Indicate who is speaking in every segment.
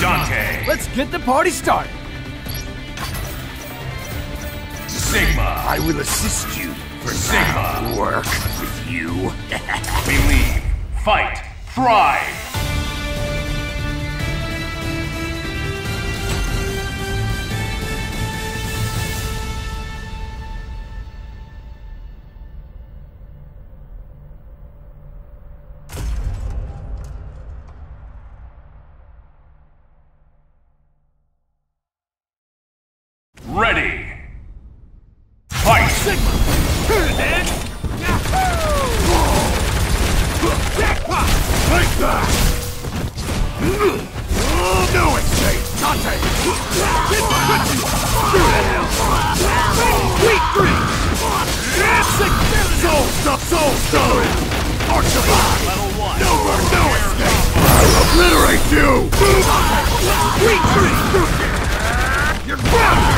Speaker 1: Dante.
Speaker 2: Let's get the party started.
Speaker 1: Sigma.
Speaker 3: I will assist you. For
Speaker 1: Sigma.
Speaker 3: Work with you.
Speaker 1: Believe. Fight. Thrive. Ready. Fight.
Speaker 2: Sigma. Man. Jackpot.
Speaker 3: Take that! No escape! Dante!
Speaker 2: Weak green.
Speaker 3: Soul Stone! Archibald!
Speaker 1: Level 1.
Speaker 3: No escape! I'll obliterate you!
Speaker 2: Weak green.
Speaker 3: You're grounded!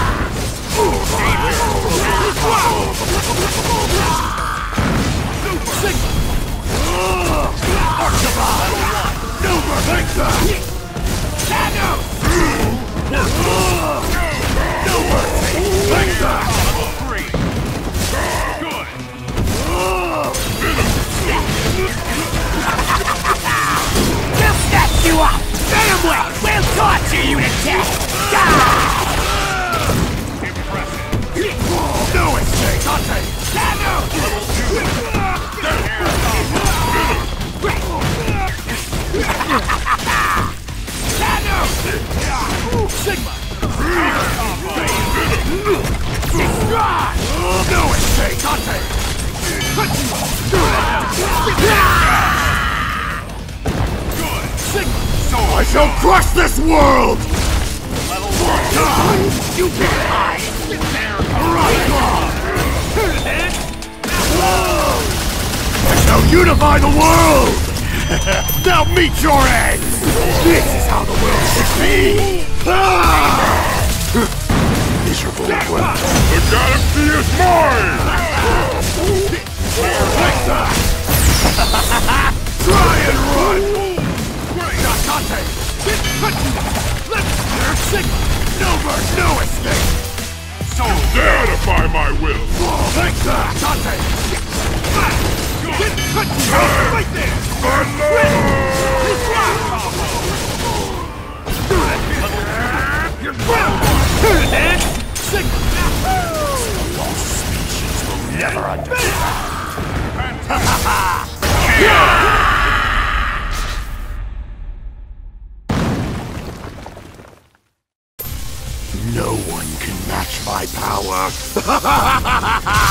Speaker 2: Sigma.
Speaker 3: Archibald! Nova! Take that!
Speaker 2: Thanos.
Speaker 3: No mercy! Take that!
Speaker 1: Level 3. Good.
Speaker 2: We'll snatch you up. Venom way. We'll torture you to death.
Speaker 1: Impressive.
Speaker 3: No escape! Dante!
Speaker 2: Thanos.
Speaker 1: Level 2.
Speaker 2: Sigma.
Speaker 3: No escape! Dante!
Speaker 1: Good.
Speaker 2: Sigma.
Speaker 3: I shall crush this world!
Speaker 1: Level 1.
Speaker 2: You can't hide.
Speaker 3: I shall unify the world! Now meet your end! This is how the world should be! Miserable world. The galaxy is mine! Like that! Try and run! Dante!
Speaker 2: Sigma.
Speaker 3: No escape!
Speaker 1: So
Speaker 3: Dare defy my will! Like that! Dante!
Speaker 2: Right there. You're grounded. Man. Sigma.
Speaker 3: Lost species will never understand! No one can match my power!